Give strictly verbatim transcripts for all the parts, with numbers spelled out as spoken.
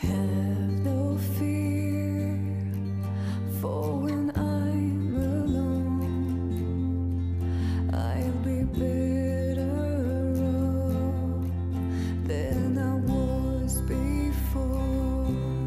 Have no fear for when I'm alone. I'll be better off than I was before.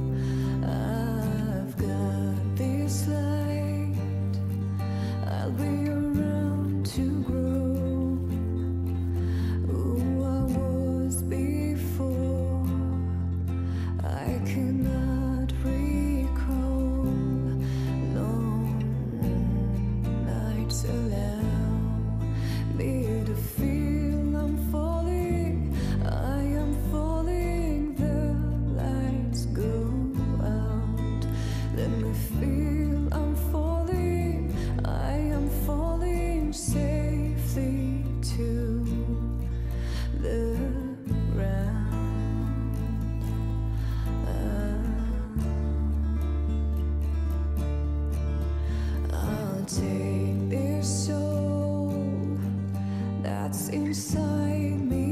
I've got this light, I'll be around to grow who I was before. I cannot recall long nights allow me to feel I'm falling. I am falling, the lights go out. Let me feel I'm falling. I am falling safely to the ground. I'll take this soul that's inside me